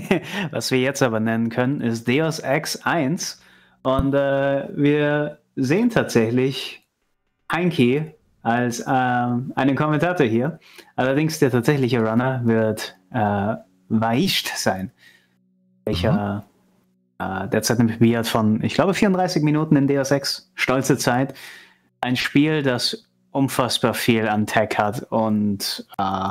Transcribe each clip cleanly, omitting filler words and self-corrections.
Was wir jetzt aber nennen können, ist Deus Ex 1. Und wir sehen tatsächlich Heinke als einen Kommentator hier. Allerdings der tatsächliche Runner wird Vaisht sein, welcher derzeit ein PB hat von, ich glaube, 34 Minuten in Deus Ex. Stolze Zeit. Ein Spiel, das unfassbar viel an Tech hat und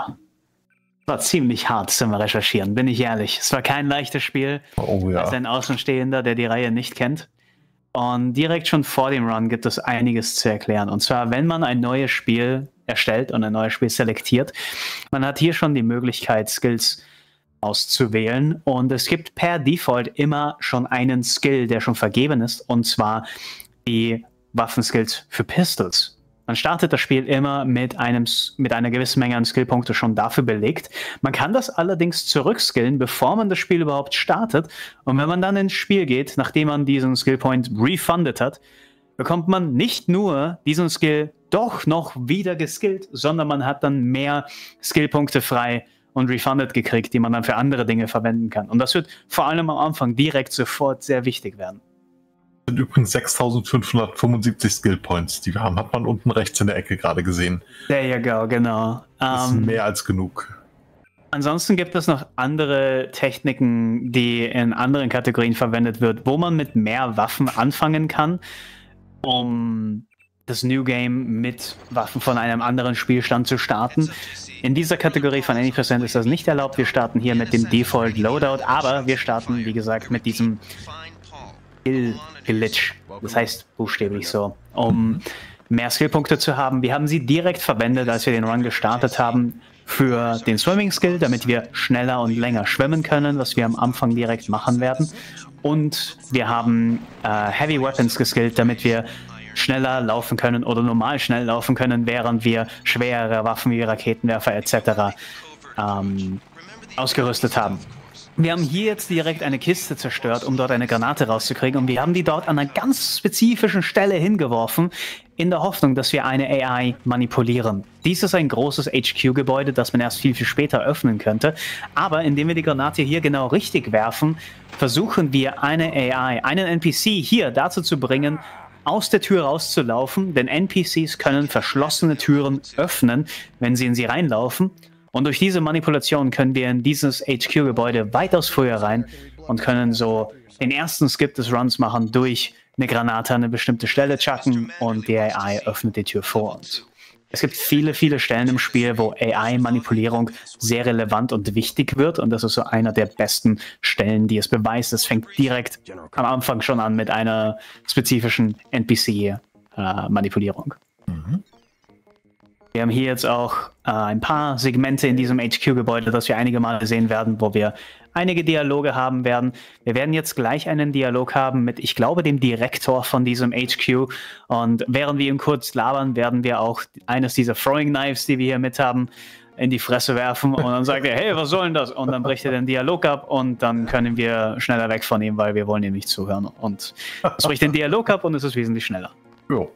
war ziemlich hart zum Recherchieren, bin ich ehrlich. Es war kein leichtes Spiel, als ein Außenstehender, der die Reihe nicht kennt. Und direkt schon vor dem Run gibt es einiges zu erklären. Und zwar, wenn man ein neues Spiel erstellt und ein neues Spiel selektiert, man hat hier schon die Möglichkeit, Skills auszuwählen. Und es gibt per Default immer schon einen Skill, der schon vergeben ist. Und zwar die Waffenskills für Pistols. Man startet das Spiel immer mit einer gewissen Menge an Skillpunkte schon dafür belegt. Man kann das allerdings zurückskillen, bevor man das Spiel überhaupt startet. Und wenn man dann ins Spiel geht, nachdem man diesen Skillpoint refunded hat, bekommt man nicht nur diesen Skill doch noch wieder geskillt, sondern man hat dann mehr Skillpunkte frei und refunded gekriegt, die man dann für andere Dinge verwenden kann. Und das wird vor allem am Anfang direkt sofort sehr wichtig werden. Sind übrigens 6575 Skill Points, die wir haben. Hat man unten rechts in der Ecke gerade gesehen. There you go, genau. Das ist mehr als genug. Ansonsten gibt es noch andere Techniken, die in anderen Kategorien verwendet wird, wo man mit mehr Waffen anfangen kann, um das New Game mit Waffen von einem anderen Spielstand zu starten. In dieser Kategorie von Any% ist das nicht erlaubt. Wir starten hier mit dem Default Loadout, aber wir starten, wie gesagt, mit diesem Glitch, das heißt buchstäblich so, um mehr Skillpunkte zu haben. Wir haben sie direkt verwendet, als wir den Run gestartet haben, für den Swimming Skill, damit wir schneller und länger schwimmen können, was wir am Anfang direkt machen werden. Und wir haben Heavy Weapons geskillt, damit wir schneller laufen können oder normal schnell laufen können, während wir schwerere Waffen wie Raketenwerfer etc. Ausgerüstet haben. Wir haben hier jetzt direkt eine Kiste zerstört, um dort eine Granate rauszukriegen, und wir haben die dort an einer ganz spezifischen Stelle hingeworfen, in der Hoffnung, dass wir eine AI manipulieren. Dies ist ein großes HQ-Gebäude, das man erst viel, viel später öffnen könnte, aber indem wir die Granate hier genau richtig werfen, versuchen wir eine AI, einen NPC hier dazu zu bringen, aus der Tür rauszulaufen, denn NPCs können verschlossene Türen öffnen, wenn sie in sie reinlaufen. Und durch diese Manipulation können wir in dieses HQ-Gebäude weitaus früher rein und können so den ersten Skip des Runs machen, durch eine Granate an eine bestimmte Stelle chucken und die AI öffnet die Tür vor uns. Es gibt viele, viele Stellen im Spiel, wo AI-Manipulierung sehr relevant und wichtig wird, und das ist so einer der besten Stellen, die es beweist. Es fängt direkt am Anfang schon an mit einer spezifischen NPC-Manipulierung. Wir haben hier jetzt auch ein paar Segmente in diesem HQ-Gebäude, das wir einige Male sehen werden, wo wir einige Dialoge haben werden. Wir werden jetzt gleich einen Dialog haben mit, ich glaube, dem Direktor von diesem HQ. Und während wir ihm kurz labern, werden wir auch eines dieser Throwing Knives, die wir hier mit haben, in die Fresse werfen. Und dann sagt er, hey, was soll denn das? Und dann bricht er den Dialog ab und dann können wir schneller weg von ihm, weil wir wollen ihm nicht zuhören. Und es bricht den Dialog ab und es ist wesentlich schneller. Jo.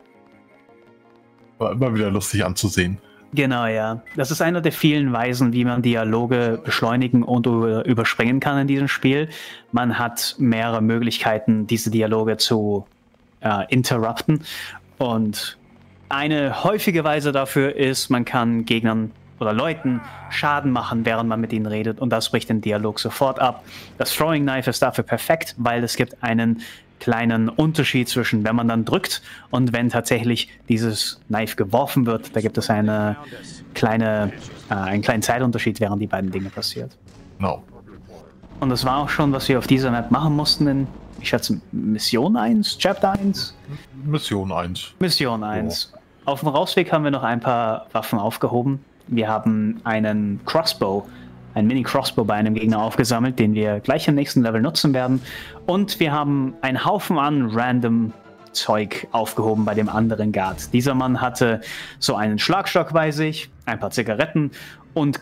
War immer wieder lustig anzusehen. Genau, ja. Das ist einer der vielen Weisen, wie man Dialoge beschleunigen und überspringen kann in diesem Spiel. Man hat mehrere Möglichkeiten, diese Dialoge zu interrupten. Und eine häufige Weise dafür ist, man kann Gegnern oder Leuten Schaden machen, während man mit ihnen redet. Und das bricht den Dialog sofort ab. Das Throwing Knife ist dafür perfekt, weil es gibt einen kleinen Unterschied zwischen, wenn man dann drückt und wenn tatsächlich dieses Knife geworfen wird. Da gibt es einen kleinen Zeitunterschied, während die beiden Dinge passiert. No. Und das war auch schon, was wir auf dieser Map machen mussten in, ich schätze, Mission 1, Chapter 1? Mission 1. Mission 1. Ja. Auf dem Rausweg haben wir noch ein paar Waffen aufgehoben. Wir haben einen Crossbow, ein Mini-Crossbow bei einem Gegner aufgesammelt, den wir gleich im nächsten Level nutzen werden. Und wir haben einen Haufen an random Zeug aufgehoben bei dem anderen Guard. Dieser Mann hatte so einen Schlagstock bei sich, ein paar Zigaretten und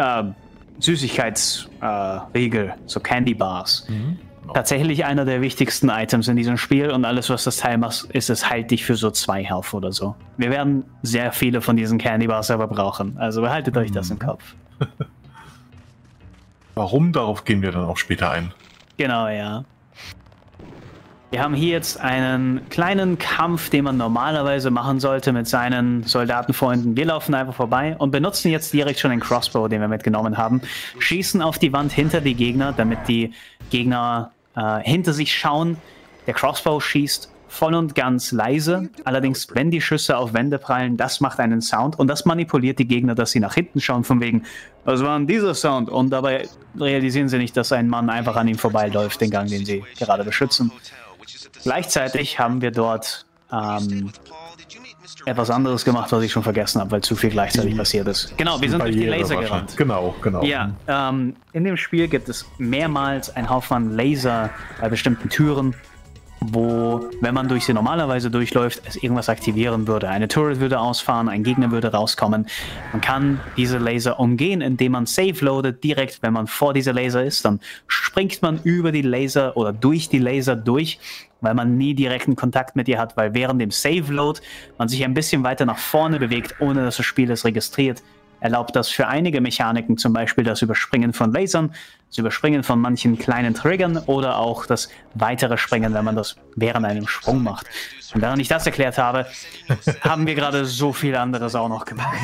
Süßigkeitsriegel, so Candy Bars. Tatsächlich einer der wichtigsten Items in diesem Spiel, und alles, was das Teil macht, ist, es heilt dich für so 2 Health oder so. Wir werden sehr viele von diesen Candy Bars aber brauchen, also behaltet euch das im Kopf. Warum? Darauf gehen wir dann auch später ein. Genau, ja. Wir haben hier jetzt einen kleinen Kampf, den man normalerweise machen sollte mit seinen Soldatenfreunden. Wir laufen einfach vorbei und benutzen jetzt direkt schon den Crossbow, den wir mitgenommen haben. Schießen auf die Wand hinter die Gegner, damit die Gegner hinter sich schauen. Der Crossbow schießt voll und ganz leise. Allerdings, wenn die Schüsse auf Wände prallen, das macht einen Sound und das manipuliert die Gegner, dass sie nach hinten schauen, von wegen, was war denn dieser Sound? Und dabei realisieren sie nicht, dass ein Mann einfach an ihm vorbeiläuft, den Gang, den sie gerade beschützen. Gleichzeitig haben wir dort etwas anderes gemacht, was ich schon vergessen habe, weil zu viel gleichzeitig passiert ist. Genau, wir sind durch die Laser gerannt. Genau. Ja, in dem Spiel gibt es mehrmals einen Haufen Laser bei bestimmten Türen, wo, wenn man durch sie normalerweise durchläuft, es irgendwas aktivieren würde. Eine Turret würde ausfahren, ein Gegner würde rauskommen. Man kann diese Laser umgehen, indem man Save loadet. Direkt, wenn man vor dieser Laser ist, dann springt man über die Laser oder durch die Laser durch, weil man nie direkten Kontakt mit ihr hat, weil während dem Save Load man sich ein bisschen weiter nach vorne bewegt, ohne dass das Spiel es registriert. Erlaubt das für einige Mechaniken, zum Beispiel das Überspringen von Lasern, das Überspringen von manchen kleinen Triggern oder auch das weitere Springen, wenn man das während einem Sprung macht. Und während ich das erklärt habe, haben wir gerade so viel anderes auch noch gemacht.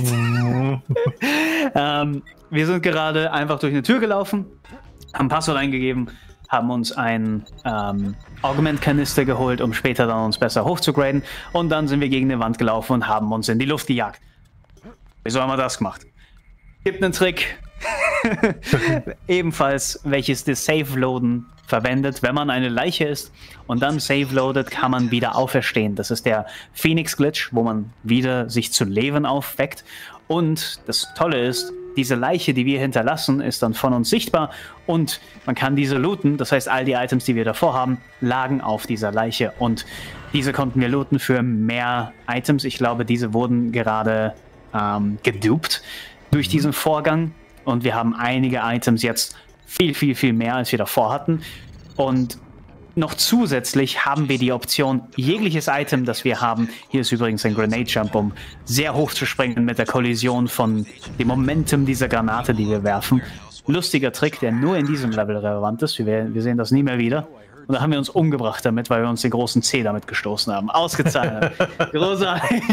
Wir sind gerade einfach durch eine Tür gelaufen, haben Passwort eingegeben, haben uns ein Augment-Kanister geholt, um später dann uns besser hochzugraden, und dann sind wir gegen eine Wand gelaufen und haben uns in die Luft gejagt. Wieso haben wir das gemacht? Gibt einen Trick, ebenfalls, welches das Save-Loaden verwendet. Wenn man eine Leiche ist und dann Save-Loadet, kann man wieder auferstehen. Das ist der Phoenix-Glitch, wo man wieder sich zu Leben aufweckt. Und das Tolle ist, diese Leiche, die wir hinterlassen, ist dann von uns sichtbar und man kann diese looten. Das heißt, all die Items, die wir davor haben, lagen auf dieser Leiche und diese konnten wir looten für mehr Items. Ich glaube, diese wurden gerade gedupt durch diesen Vorgang und wir haben einige Items jetzt viel mehr, als wir davor hatten. Und noch zusätzlich haben wir die Option, jegliches Item, das wir haben, hier ist übrigens ein Grenade Jump, um sehr hoch zu springen mit der Kollision von dem Momentum dieser Granate, die wir werfen. Lustiger Trick, der nur in diesem Level relevant ist. Wir sehen das nie mehr wieder. Und da haben wir uns umgebracht damit, weil wir uns den großen C damit gestoßen haben. Ausgezeichnet. Großartig.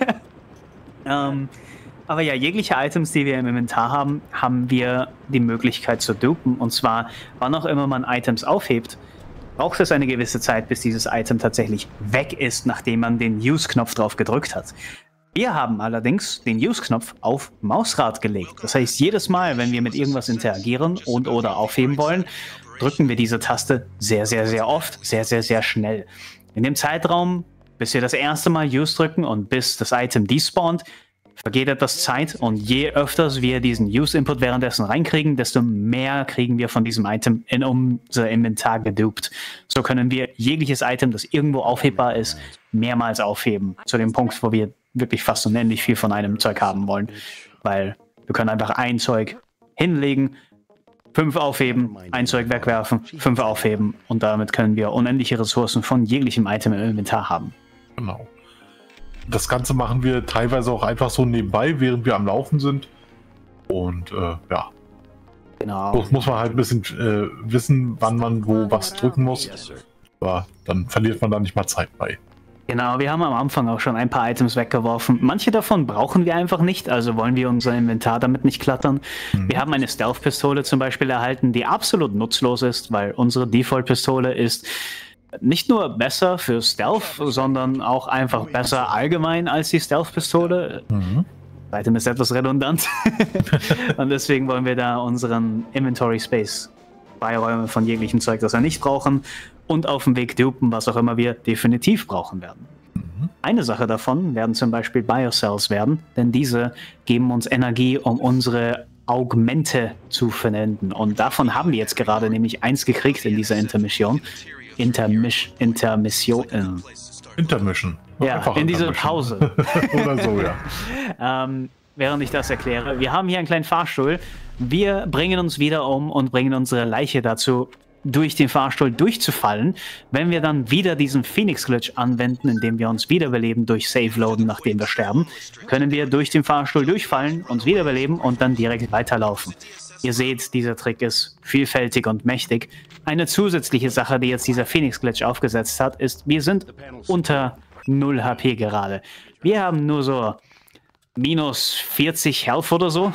Aber ja, jegliche Items, die wir im Inventar haben, haben wir die Möglichkeit zu dupen. Und zwar, wann auch immer man Items aufhebt, braucht es eine gewisse Zeit, bis dieses Item tatsächlich weg ist, nachdem man den Use-Knopf drauf gedrückt hat. Wir haben allerdings den Use-Knopf auf Mausrad gelegt. Das heißt, jedes Mal, wenn wir mit irgendwas interagieren und oder aufheben wollen, drücken wir diese Taste sehr oft, sehr schnell. In dem Zeitraum, bis wir das erste Mal Use drücken und bis das Item despawnt, vergeht etwas Zeit und je öfters wir diesen Use-Input währenddessen reinkriegen, desto mehr kriegen wir von diesem Item in unser Inventar gedupt. So können wir jegliches Item, das irgendwo aufhebbar ist, mehrmals aufheben. Zu dem Punkt, wo wir wirklich fast unendlich viel von einem Zeug haben wollen. Weil wir können einfach ein Zeug hinlegen, 5 aufheben, ein Zeug wegwerfen, 5 aufheben und damit können wir unendliche Ressourcen von jeglichem Item im Inventar haben. Genau. Das Ganze machen wir teilweise auch einfach so nebenbei, während wir am Laufen sind. Und ja. Genau. So muss man halt ein bisschen wissen, wann man wo was drücken muss. Aber dann verliert man da nicht mal Zeit bei. Genau, wir haben am Anfang auch schon ein paar Items weggeworfen. Manche davon brauchen wir einfach nicht, also wollen wir unser Inventar damit nicht klattern. Wir haben eine Stealth-Pistole zum Beispiel erhalten, die absolut nutzlos ist, weil unsere Default-Pistole ist nicht nur besser für Stealth, sondern auch einfach besser allgemein als die Stealth-Pistole. Das Item ist etwas redundant. Und deswegen wollen wir da unseren Inventory-Space freiräumen von jeglichem Zeug, das wir nicht brauchen und auf dem Weg dupen, was auch immer wir definitiv brauchen werden. Eine Sache davon werden zum Beispiel Biocells werden, denn diese geben uns Energie, um unsere Augmente zu verwenden. Und davon haben wir jetzt gerade nämlich eins gekriegt in dieser Intermission. Intermission. Ja, in dieser Pause. Oder so, ja. Während ich das erkläre, wir haben hier einen kleinen Fahrstuhl. Wir bringen uns wieder um und bringen unsere Leiche dazu, durch den Fahrstuhl durchzufallen. Wenn wir dann wieder diesen Phoenix-Glitch anwenden, indem wir uns wiederbeleben durch Save-Loaden, nachdem wir sterben, können wir durch den Fahrstuhl durchfallen, uns wiederbeleben und dann direkt weiterlaufen. Ihr seht, dieser Trick ist vielfältig und mächtig. Eine zusätzliche Sache, die jetzt dieser Phoenix-Glitch aufgesetzt hat, ist, wir sind unter 0 HP gerade. Wir haben nur so minus 40 Health oder so,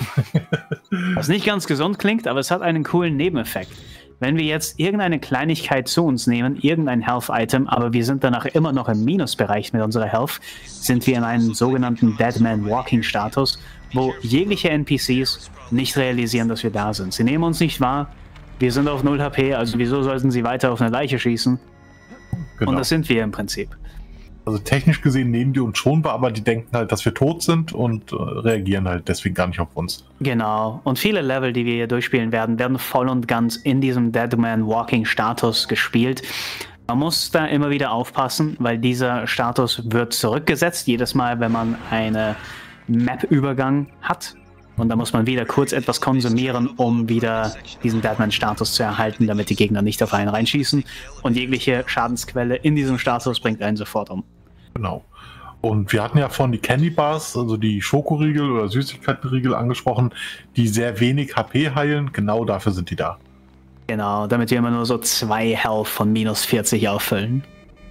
was nicht ganz gesund klingt, aber es hat einen coolen Nebeneffekt. Wenn wir jetzt irgendeine Kleinigkeit zu uns nehmen, irgendein Health-Item, aber wir sind danach immer noch im Minusbereich mit unserer Health, sind wir in einem sogenannten Dead-Man-Walking-Status, wo jegliche NPCs nicht realisieren, dass wir da sind. Sie nehmen uns nicht wahr, wir sind auf 0 HP, also wieso sollten sie weiter auf eine Leiche schießen? Genau. Und das sind wir im Prinzip. Also technisch gesehen nehmen die uns schon wahr, aber die denken halt, dass wir tot sind und reagieren halt deswegen gar nicht auf uns. Genau. Und viele Level, die wir hier durchspielen werden, werden voll und ganz in diesem Dead-Man-Walking-Status gespielt. Man muss da immer wieder aufpassen, weil dieser Status wird zurückgesetzt, jedes Mal, wenn man einen Map-Übergang hat. Und da muss man wieder kurz etwas konsumieren, um wieder diesen Deadman-Status zu erhalten, damit die Gegner nicht auf einen reinschießen. Und jegliche Schadensquelle in diesem Status bringt einen sofort um. Genau. Und wir hatten ja vorhin die Candy Bars, also die Schokoriegel oder Süßigkeitenriegel angesprochen, die sehr wenig HP heilen. Genau dafür sind die da. Genau, damit wir immer nur so 2 Health von minus 40 auffüllen.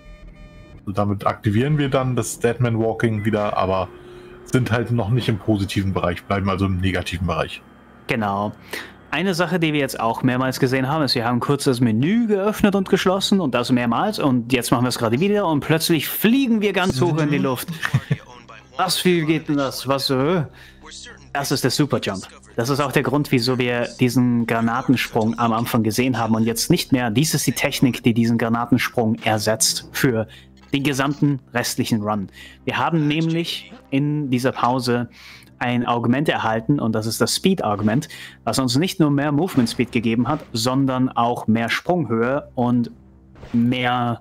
Also damit aktivieren wir dann das Deadman Walking wieder, aber sind halt noch nicht im positiven Bereich, bleiben also im negativen Bereich. Genau. Eine Sache, die wir jetzt auch mehrmals gesehen haben, ist, wir haben kurz das Menü geöffnet und geschlossen und das mehrmals und jetzt machen wir es gerade wieder und plötzlich fliegen wir ganz hoch in die Luft. Was viel geht denn das? Was? Das ist der Superjump. Das ist auch der Grund, wieso wir diesen Granatensprung am Anfang gesehen haben und jetzt nicht mehr. Dies ist die Technik, die diesen Granatensprung ersetzt für den gesamten restlichen Run. Wir haben nämlich in dieser Pause ein Augment erhalten und das ist das Speed Augment, was uns nicht nur mehr Movement Speed gegeben hat, sondern auch mehr Sprunghöhe und mehr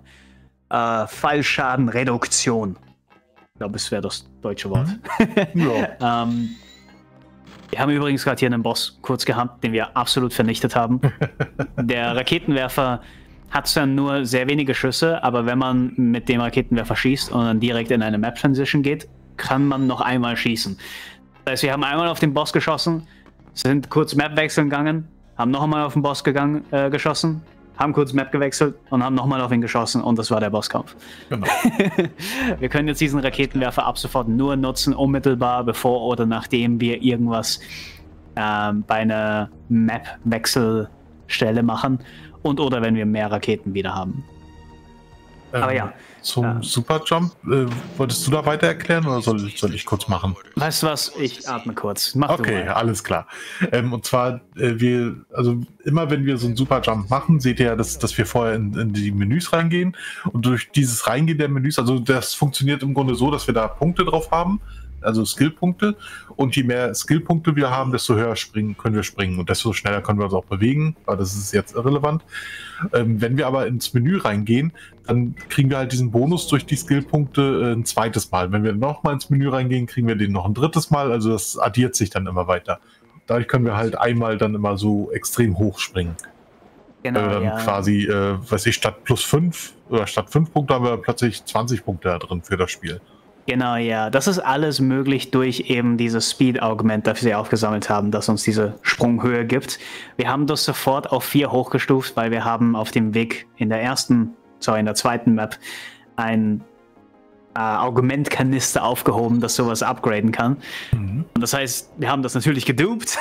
Fallschadenreduktion. Ich glaube, es wäre das deutsche Wort. Ja. Wir haben übrigens gerade hier einen Boss kurz gehabt, den wir absolut vernichtet haben. Der Raketenwerfer hat zwar nur sehr wenige Schüsse, aber wenn man mit dem Raketenwerfer schießt und dann direkt in eine Map-Transition geht, kann man noch einmal schießen. Das heißt, wir haben einmal auf den Boss geschossen, sind kurz Map wechseln gegangen, haben noch einmal auf den Boss geschossen, haben kurz Map gewechselt und haben nochmal auf ihn geschossen und das war der Bosskampf. Genau. Wir können jetzt diesen Raketenwerfer ab sofort nur nutzen, unmittelbar bevor oder nachdem wir irgendwas bei einer Map-Wechselstelle machen und oder wenn wir mehr Raketen wieder haben. Aber ja. Zum Superjump, wolltest du da weiter erklären oder soll ich kurz machen? Weißt du was? Ich atme kurz. Mach okay, du mal. Alles klar. Und zwar, also immer wenn wir so einen Superjump machen, seht ihr ja, dass wir vorher in die Menüs reingehen und durch dieses Reingehen der Menüs, also das funktioniert im Grunde so, dass wir da Punkte drauf haben, also Skillpunkte, und je mehr Skillpunkte wir haben, desto höher können wir springen und desto schneller können wir uns auch bewegen, aber das ist jetzt irrelevant. Wenn wir aber ins Menü reingehen, dann kriegen wir halt diesen Bonus durch die Skillpunkte ein zweites Mal. Wenn wir nochmal ins Menü reingehen, kriegen wir den noch ein drittes Mal, also das addiert sich dann immer weiter. Dadurch können wir halt einmal dann immer so extrem hoch springen. Genau, ja. Quasi, statt plus 5 oder statt 5 Punkte haben wir plötzlich 20 Punkte da drin für das Spiel. Genau, ja. Das ist alles möglich durch eben dieses Speed-Augment, das wir aufgesammelt haben, das uns diese Sprunghöhe gibt. Wir haben das sofort auf 4 hochgestuft, weil wir haben auf dem Weg in der zweiten Map ein Augmentkanister aufgehoben, das sowas upgraden kann. Mhm. Und das heißt, wir haben das natürlich gedupt,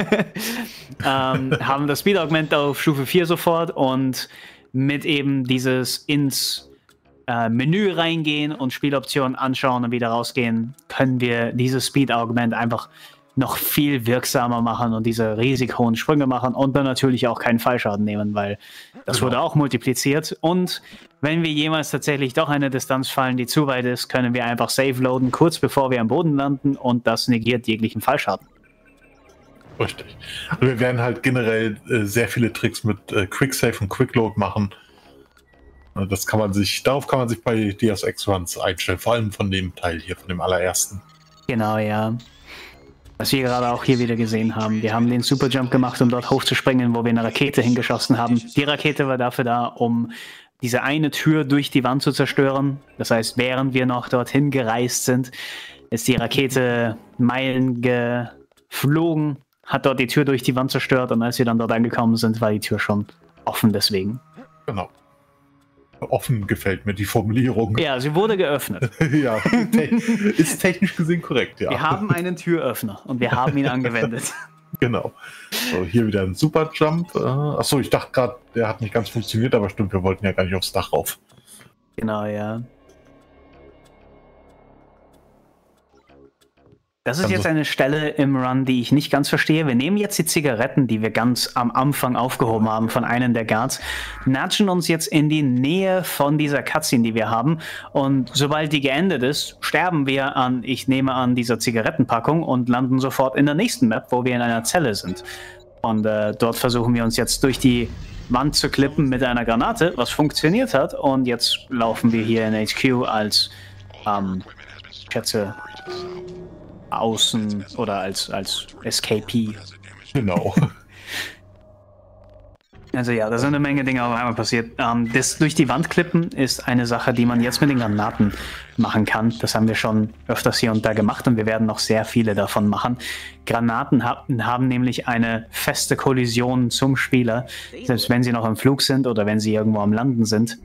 haben das Speed-Augment auf Stufe 4 sofort und mit eben dieses ins Menü reingehen und Spieloptionen anschauen und wieder rausgehen, können wir dieses Speed-Augment einfach noch viel wirksamer machen und diese riesig hohen Sprünge machen und dann natürlich auch keinen Fallschaden nehmen, weil das wurde auch multipliziert. Und wenn wir jemals tatsächlich doch eine Distanz fallen, die zu weit ist, können wir einfach Save loaden, kurz bevor wir am Boden landen und das negiert jeglichen Fallschaden. Richtig. Also wir werden halt generell sehr viele Tricks mit Quick Save und Quick Load machen. Darauf kann man sich bei Deus Ex Runs einstellen, vor allem von dem Teil hier, von dem allerersten. Genau, ja. Was wir gerade auch hier wieder gesehen haben. Wir haben den Superjump gemacht, um dort hochzuspringen, wo wir eine Rakete hingeschossen haben. Die Rakete war dafür da, um diese eine Tür durch die Wand zu zerstören. Das heißt, während wir noch dorthin gereist sind, ist die Rakete Meilen geflogen hat dort die Tür durch die Wand zerstört und als wir dann dort angekommen sind, war die Tür schon offen deswegen. Genau. Offen gefällt mir die Formulierung. Ja, sie wurde geöffnet. Ja, ist technisch gesehen korrekt, ja. Wir haben einen Türöffner und wir haben ihn angewendet. Genau. So, hier wieder ein Super Jump. Achso, ich dachte gerade, der hat nicht ganz funktioniert, aber stimmt, wir wollten ja gar nicht aufs Dach rauf. Genau, ja. Das ist jetzt eine Stelle im Run, die ich nicht ganz verstehe. Wir nehmen jetzt die Zigaretten, die wir ganz am Anfang aufgehoben haben von einem der Guards, natschen uns jetzt in die Nähe von dieser Cutscene, die wir haben. Und sobald die geendet ist, sterben wir an, ich nehme an, dieser Zigarettenpackung und landen sofort in der nächsten Map, wo wir in einer Zelle sind. Und dort versuchen wir uns jetzt durch die Wand zu klippen mit einer Granate, was funktioniert hat. Und jetzt laufen wir hier in HQ als, ich schätze, Außen oder als Escapee. Genau. Also ja, da sind eine Menge Dinge auf einmal passiert. Das durch die Wand klippen ist eine Sache, die man jetzt mit den Granaten machen kann. Das haben wir schon öfters hier und da gemacht und wir werden noch sehr viele davon machen. Granaten haben nämlich eine feste Kollision zum Spieler, selbst wenn sie noch im Flug sind oder wenn sie irgendwo am Landen sind.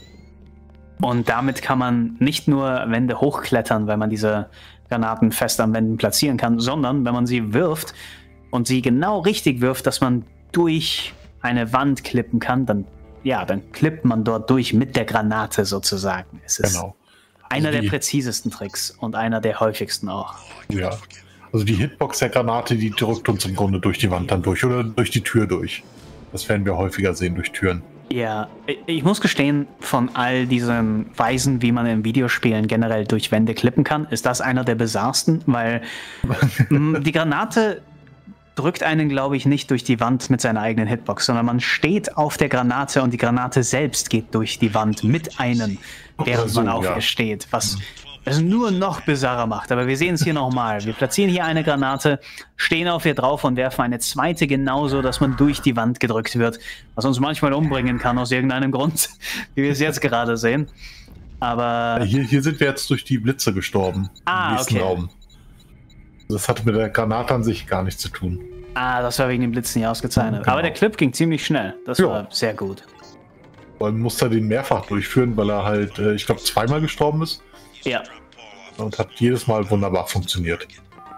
Und damit kann man nicht nur Wände hochklettern, weil man diese Granaten fest an Wänden platzieren kann, sondern wenn man sie wirft und sie genau richtig wirft, dass man durch eine Wand klippen kann, dann klippt man dort durch mit der Granate sozusagen. Es ist einer der präzisesten Tricks und einer der häufigsten auch. Ja, also die Hitbox der Granate, die drückt uns im Grunde durch die Wand dann durch oder durch die Tür durch. Das werden wir häufiger sehen durch Türen. Ja, ich muss gestehen, von all diesen Weisen, wie man in Videospielen generell durch Wände klippen kann, ist das einer der bizarrsten, weil die Granate drückt einen, glaube ich, nicht durch die Wand mit seiner eigenen Hitbox, sondern man steht auf der Granate und die Granate selbst geht durch die Wand mit einem, während man auf ihr steht, was es nur noch bizarrer macht. Aber wir sehen es hier nochmal. Wir platzieren hier eine Granate, stehen auf ihr drauf und werfen eine zweite genauso, dass man durch die Wand gedrückt wird, was uns manchmal umbringen kann aus irgendeinem Grund, wie wir es jetzt gerade sehen. Aber hier sind wir jetzt durch die Blitze gestorben im nächsten Raum. Das hatte mit der Granate an sich gar nichts zu tun. Das war wegen den Blitzen hier ausgezeichnet. Genau. Aber der Clip ging ziemlich schnell. Das war sehr gut. Man musste den mehrfach durchführen, weil er halt, ich glaube, zweimal gestorben ist. Ja. Und hat jedes Mal wunderbar funktioniert.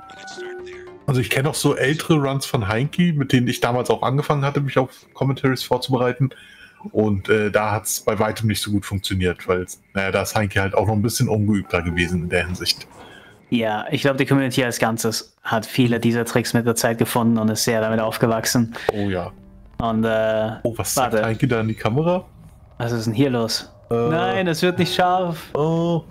Also ich kenne auch so ältere Runs von Heinke, mit denen ich damals auch angefangen hatte, mich auf Commentaries vorzubereiten. Und da hat es bei weitem nicht so gut funktioniert, weil da ist Heinke halt auch noch ein bisschen ungeübter gewesen in der Hinsicht. Ja, ich glaube, die Community als Ganzes hat viele dieser Tricks mit der Zeit gefunden und ist sehr damit aufgewachsen. Oh ja. Und was sagt Heinke da in die Kamera? Was ist denn hier los? Nein, es wird nicht scharf. Oh.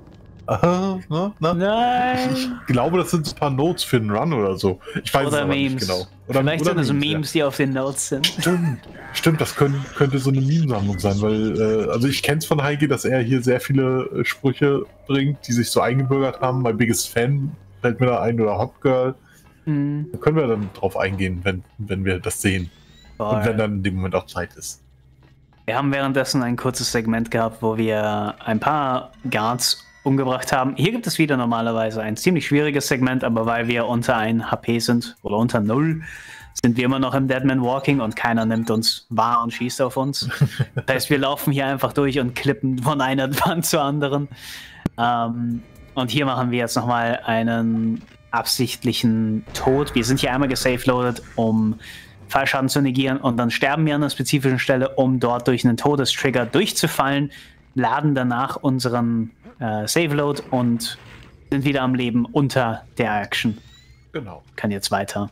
Nein! Ich glaube, das sind ein paar Notes für einen Run oder so. Ich weiß es aber nicht genau. Vielleicht sind es Memes, die auf den Notes sind. Stimmt, das könnte so eine Meme-Sammlung sein, weil, also ich kenne es von Heike, dass er hier sehr viele Sprüche bringt, die sich so eingebürgert haben. My Biggest Fan fällt mir da ein oder Hot Girl. Da können wir dann drauf eingehen, wenn wir das sehen. Und wenn dann in dem Moment auch Zeit ist. Wir haben währenddessen ein kurzes Segment gehabt, wo wir ein paar Guards umgebracht haben. Hier gibt es wieder normalerweise ein ziemlich schwieriges Segment, aber weil wir unter 1 HP sind oder unter 0, sind wir immer noch im Deadman Walking und keiner nimmt uns wahr und schießt auf uns. Das heißt, wir laufen hier einfach durch und klippen von einer Wand zur anderen. Und hier machen wir jetzt nochmal einen absichtlichen Tod. Wir sind hier einmal gesafeloadet, um Fallschaden zu negieren und dann sterben wir an einer spezifischen Stelle, um dort durch einen Todestrigger durchzufallen, laden danach unseren Save-Load und sind wieder am Leben unter der Action. Genau. Kann jetzt weiter.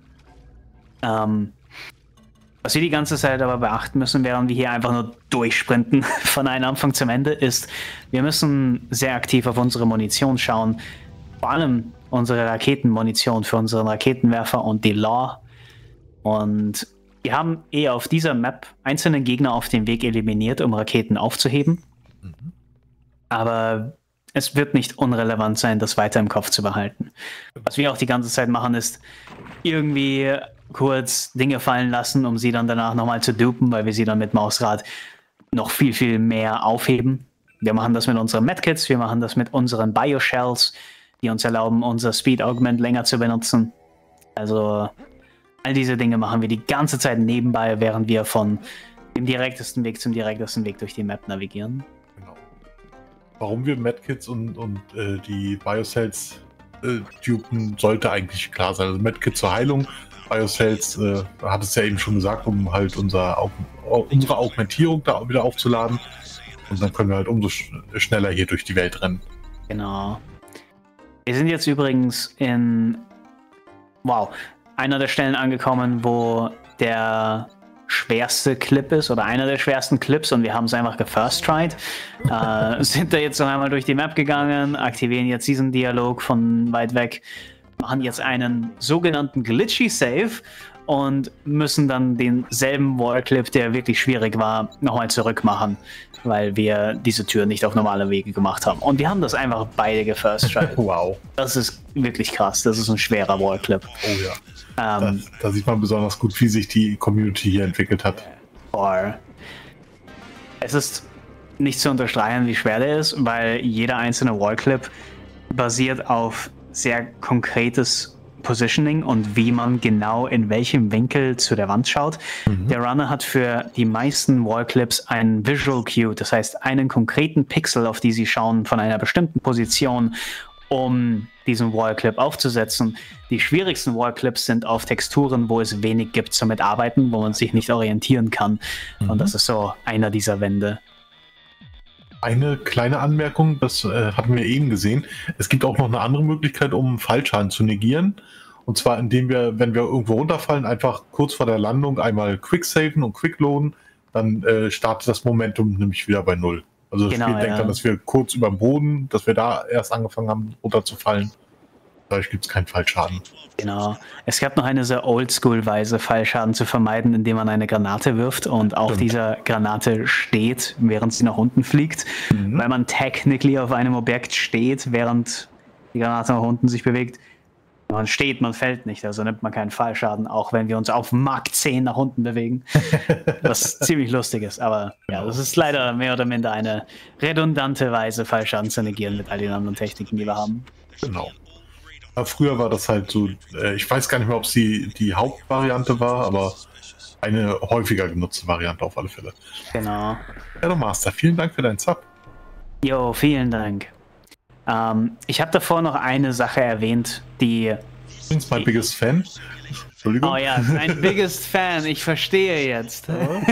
Was wir die ganze Zeit aber beachten müssen, während wir hier einfach nur durchsprinten von einem Anfang zum Ende, ist, wir müssen sehr aktiv auf unsere Munition schauen. Vor allem unsere Raketenmunition für unseren Raketenwerfer und die Law. Und wir haben auf dieser Map einzelne Gegner auf dem Weg eliminiert, um Raketen aufzuheben. Aber es wird nicht unrelevant sein, das weiter im Kopf zu behalten. Was wir auch die ganze Zeit machen, ist irgendwie kurz Dinge fallen lassen, um sie dann danach nochmal zu dupen, weil wir sie dann mit Mausrad noch viel, viel mehr aufheben. Wir machen das mit unseren Medkits, wir machen das mit unseren Bioshells, die uns erlauben, unser Speed Augment länger zu benutzen. Also All diese Dinge machen wir die ganze Zeit nebenbei, während wir von dem direktesten Weg zum direktesten Weg durch die Map navigieren. Genau. Warum wir Medkits und die Biocells dupen, sollte eigentlich klar sein. Also Medkit zur Heilung, Biocells, hat es ja eben schon gesagt, um halt unsere Augmentierung da wieder aufzuladen. Und dann können wir halt umso schneller hier durch die Welt rennen. Genau. Wir sind jetzt übrigens in, einer der Stellen angekommen, wo der schwerste Clip ist oder einer der schwersten Clips und wir haben es einfach gefirst-tried. Sind da jetzt noch einmal durch die Map gegangen, aktivieren jetzt diesen Dialog von weit weg, machen jetzt einen sogenannten Glitchy Save und müssen dann denselben Wallclip, der wirklich schwierig war, nochmal zurückmachen, weil wir diese Tür nicht auf normale Wege gemacht haben. Und wir haben das einfach beide gefirst-tried. Wow. Das ist wirklich krass. Das ist ein schwerer Wallclip. Oh ja. Da sieht man besonders gut, wie sich die Community hier entwickelt hat. Es ist nicht zu unterstreichen, wie schwer der ist, weil jeder einzelne Wallclip basiert auf sehr konkretes Positioning und wie man genau in welchem Winkel zu der Wand schaut. Der Runner hat für die meisten Wallclips einen Visual Cue, das heißt einen konkreten Pixel, auf die sie schauen von einer bestimmten Position, um diesen Wallclip aufzusetzen. Die schwierigsten Wallclips sind auf Texturen, wo es wenig gibt zum Mitarbeiten, wo man sich nicht orientieren kann. Und das ist so einer dieser Wände. Eine kleine Anmerkung, das hatten wir eben gesehen. Es gibt auch noch eine andere Möglichkeit, um Fallschaden zu negieren. Und zwar, indem wir, wenn wir irgendwo runterfallen, einfach kurz vor der Landung einmal quicksaven und quickloaden, dann startet das Momentum nämlich wieder bei 0. Also das Spiel denkt dann, dass wir kurz über dem Boden, dass wir da erst angefangen haben, runterzufallen. Dadurch gibt es keinen Fallschaden. Genau. Es gab noch eine sehr oldschool-Weise, Fallschaden zu vermeiden, indem man eine Granate wirft und auf dieser Granate steht, während sie nach unten fliegt. Weil man technically auf einem Objekt steht, während die Granate nach unten sich bewegt. Man steht, man fällt nicht, also nimmt man keinen Fallschaden, auch wenn wir uns auf Mach 10 nach unten bewegen. Was ziemlich lustig ist, aber ja, das ist leider mehr oder minder eine redundante Weise, Fallschaden zu negieren mit all den anderen Techniken, die wir haben. Genau. Aber früher war das halt so, ich weiß gar nicht mehr, ob es die Hauptvariante war, aber eine häufiger genutzte Variante auf alle Fälle. Genau. Shadow Master, vielen Dank für deinen Sub. Jo, vielen Dank. Ich habe davor noch eine Sache erwähnt, die... Übrigens mein biggest Fan. Entschuldigung. Oh ja, ein biggest Fan, ich verstehe jetzt.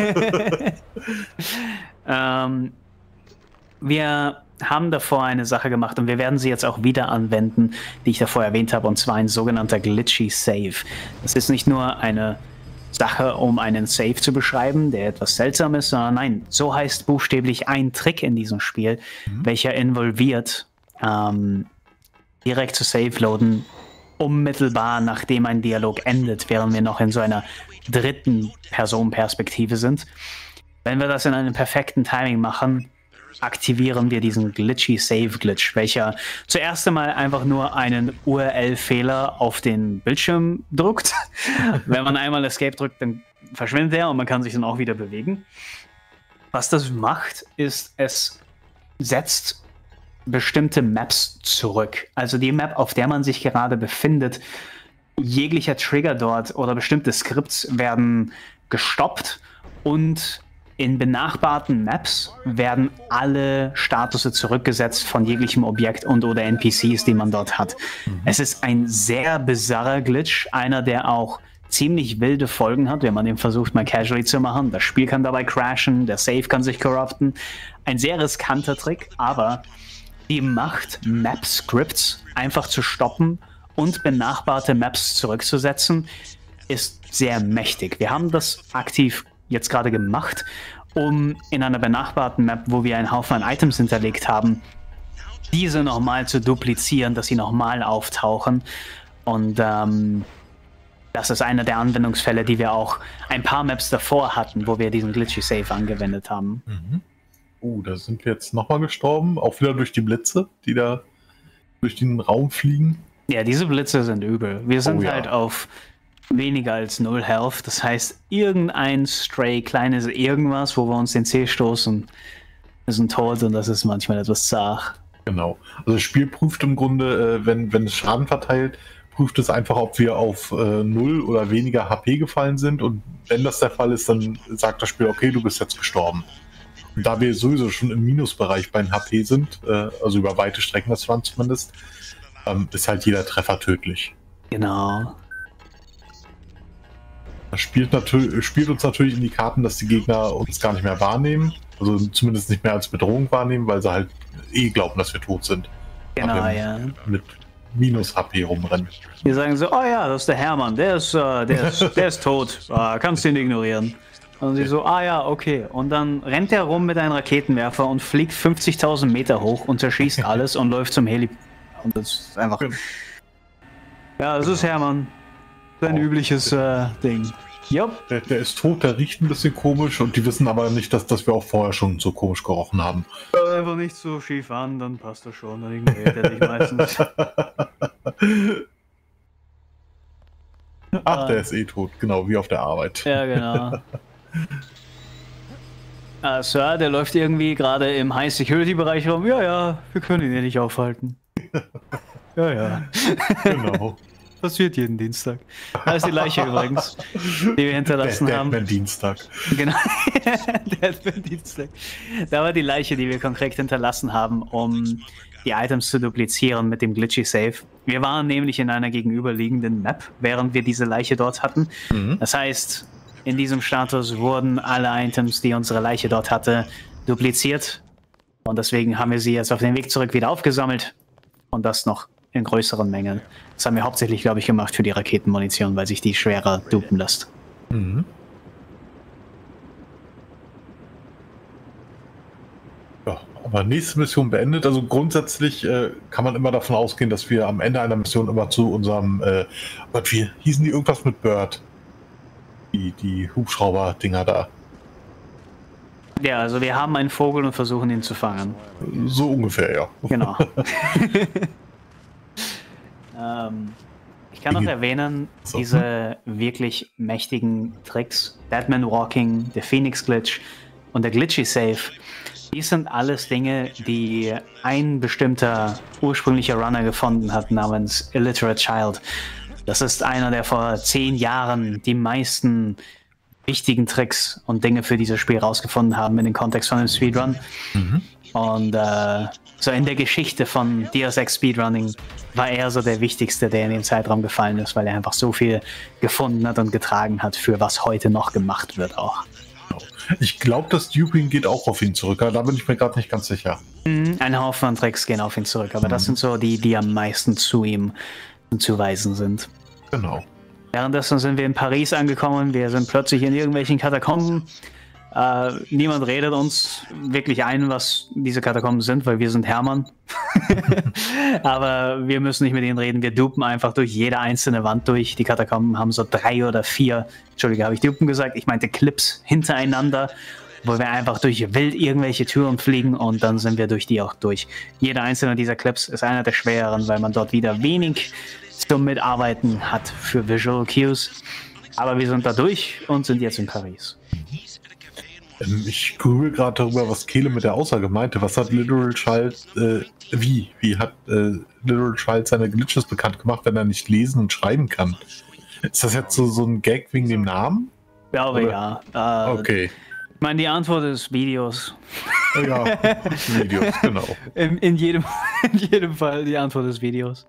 Wir haben davor eine Sache gemacht und wir werden sie jetzt auch wieder anwenden, die ich davor erwähnt habe, und zwar ein sogenannter Glitchy Save. Das ist nicht nur eine Sache, um einen Save zu beschreiben, der etwas seltsam ist, sondern nein, so heißt buchstäblich ein Trick in diesem Spiel, welcher involviert, direkt zu Save-Loaden, unmittelbar nachdem ein Dialog endet, während wir noch in so einer dritten Person-Perspektive sind. Wenn wir das in einem perfekten Timing machen, aktivieren wir diesen Glitchy Save Glitch, welcher zuerst einmal einfach nur einen URL-Fehler auf den Bildschirm drückt. Wenn man einmal Escape drückt, dann verschwindet er und man kann sich dann auch wieder bewegen. Was das macht, ist, es setzt bestimmte Maps zurück. Also die Map, auf der man sich gerade befindet, jeglicher Trigger dort oder bestimmte Skripts werden gestoppt und in benachbarten Maps werden alle Statusse zurückgesetzt von jeglichem Objekt und oder NPCs, die man dort hat. Es ist ein sehr bizarrer Glitch, einer, der auch ziemlich wilde Folgen hat, wenn man den versucht, mal casually zu machen. Das Spiel kann dabei crashen, der Save kann sich corrupten. Ein sehr riskanter Trick, aber die Macht, Map-Scripts einfach zu stoppen und benachbarte Maps zurückzusetzen, ist sehr mächtig. Wir haben das aktiv jetzt gerade gemacht, um in einer benachbarten Map, wo wir einen Haufen an Items hinterlegt haben, diese nochmal zu duplizieren, dass sie nochmal auftauchen. Und das ist einer der Anwendungsfälle, die wir auch ein paar Maps davor hatten, wo wir diesen Glitchy Save angewendet haben. Da sind wir jetzt nochmal gestorben, auch wieder durch die Blitze, die da durch den Raum fliegen. Ja, diese Blitze sind übel. Wir sind halt auf weniger als 0 Health. Das heißt, irgendein Stray, kleines Irgendwas, wo wir uns den Zeh stoßen, ist tot und das ist manchmal etwas zart. Genau. Also das Spiel prüft im Grunde, wenn es Schaden verteilt, prüft es einfach, ob wir auf 0 oder weniger HP gefallen sind. Und wenn das der Fall ist, dann sagt das Spiel, okay, du bist jetzt gestorben. Und da wir sowieso schon im Minusbereich bei den HP sind, also über weite Strecken das Run zumindest, ist halt jeder Treffer tödlich. Genau. Das spielt uns natürlich in die Karten, dass die Gegner uns gar nicht mehr wahrnehmen. Also zumindest nicht mehr als Bedrohung wahrnehmen, weil sie halt glauben, dass wir tot sind. Genau, Aber ja. mit minus HP rumrennen. Die sagen so, oh ja, das ist der Hermann, der ist tot, kannst ihn ignorieren. Und sie so, ah ja, okay. Und dann rennt er rum mit einem Raketenwerfer und fliegt 50.000 Meter hoch und zerschießt alles und läuft zum Heli. Und das ist einfach... Ja, das ist Hermann. Sein übliches Ding. Jupp. Der ist tot, der riecht ein bisschen komisch und die wissen aber nicht, dass wir auch vorher schon so komisch gerochen haben. Einfach nicht so schief an, dann passt das schon. Dann ignoriert er dich meistens. Ach, der ist tot, genau, wie auf der Arbeit. Ja, genau. Sir, der läuft irgendwie gerade im High-Security-Bereich rum. Ja, ja, wir können ihn ja nicht aufhalten. Ja, ja. Genau. Passiert jeden Dienstag. Da ist die Leiche übrigens, die wir hinterlassen haben. Dienstag. Genau. Der Dienstag. Da war die Leiche, die wir konkret hinterlassen haben, um die Items zu duplizieren mit dem Glitchy Save. Wir waren nämlich in einer gegenüberliegenden Map, während wir diese Leiche dort hatten. Das heißt, in diesem Status wurden alle Items, die unsere Leiche dort hatte, dupliziert. Und deswegen haben wir sie jetzt auf dem Weg zurück wieder aufgesammelt. Und das noch in größeren Mengen. Das haben wir hauptsächlich, glaube ich, gemacht für die Raketenmunition, weil sich die schwerer dupen lässt. Mhm. Ja, aber nächste Mission beendet. Also grundsätzlich kann man immer davon ausgehen, dass wir am Ende einer Mission immer zu unserem, wie hießen die irgendwas mit Bird? Die Hubschrauber-Dinger da. Ja, also wir haben einen Vogel und versuchen ihn zu fangen. So ungefähr, ja. Genau. Ich kann noch erwähnen, diese wirklich mächtigen Tricks, Deadman Walking, der Phoenix Glitch und der Glitchy Save, die sind alles Dinge, die ein bestimmter ursprünglicher Runner gefunden hat, namens Illiterate Child. Das ist einer, der vor 10 Jahren die meisten wichtigen Tricks und Dinge für dieses Spiel rausgefunden haben in den Kontext von dem Speedrun. Und so in der Geschichte von Deus Ex Speedrunning war er so der Wichtigste, der in den Zeitraum gefallen ist, weil er einfach so viel gefunden hat und getragen hat, für was heute noch gemacht wird auch. Ich glaube, das Duping geht auch auf ihn zurück, aber da bin ich mir gerade nicht ganz sicher. Ein Haufen an Tricks gehen auf ihn zurück, aber das sind so die am meisten zu ihm zuweisen sind. Genau. Währenddessen sind wir in Paris angekommen, wir sind plötzlich in irgendwelchen Katakomben. Niemand redet uns wirklich ein, was diese Katakomben sind, weil wir sind Hermann. Aber wir müssen nicht mit ihnen reden, wir dupen einfach durch jede einzelne Wand durch. Die Katakomben haben so 3 oder 4, Entschuldige, habe ich dupen gesagt? Ich meinte Clips hintereinander, wo wir einfach durch wild irgendwelche Türen fliegen und dann sind wir durch die auch durch. Jeder einzelne dieser Clips ist einer der schwereren, weil man dort wieder wenig zum Mitarbeiten hat für Visual Cues. Aber wir sind da durch und sind jetzt in Paris. Ich grübel gerade darüber, was Kehle mit der Aussage meinte. Was hat Literal Child, wie hat Literal Child seine Glitches bekannt gemacht, wenn er nicht lesen und schreiben kann? Ist das jetzt so ein Gag wegen dem Namen? Ich glaube, ja. Okay. Ich meine, die Antwort des Videos. Ja, Videos, genau. In jedem Fall die Antwort des Videos.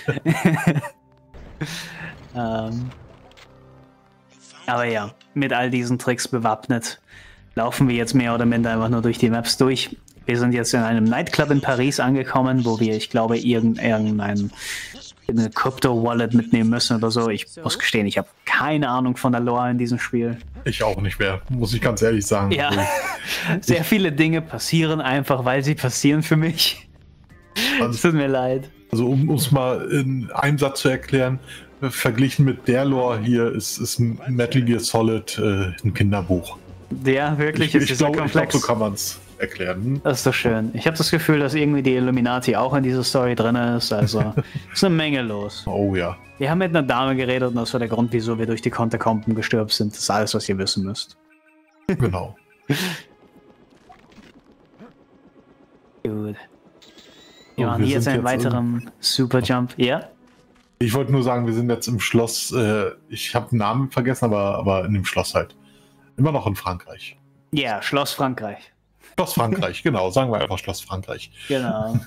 Aber ja, mit all diesen Tricks bewappnet, laufen wir jetzt mehr oder minder einfach nur durch die Maps durch. Wir sind jetzt in einem Nightclub in Paris angekommen, wo wir, ich glaube, irgendeine Crypto-Wallet mitnehmen müssen oder so. Ich muss gestehen, ich habe keine Ahnung von der Lore in diesem Spiel. Ich auch nicht mehr, muss ich ganz ehrlich sagen. Ja, sehr viele Dinge passieren einfach, weil sie passieren für mich. Es tut mir leid. Also um es mal in einem Satz zu erklären, verglichen mit der Lore hier ist Metal Gear Solid ein Kinderbuch. Ja, wirklich, ich glaube, so kann man es erklären. Das ist doch schön. Ich habe das Gefühl, dass irgendwie die Illuminati auch in dieser Story drin ist. Also ist eine Menge los. Oh ja. Wir haben mit einer Dame geredet und das war der Grund, wieso wir durch die Katakomben gestürzt sind. Das ist alles, was ihr wissen müsst. Genau. Gut. Wir machen hier jetzt einen weiteren Superjump. Ja? Ich wollte nur sagen, wir sind jetzt im Schloss. Ich habe den Namen vergessen, aber in dem Schloss halt. Immer noch in Frankreich. Ja, Schloss Frankreich. Schloss Frankreich, genau. Sagen wir einfach Schloss Frankreich. Genau.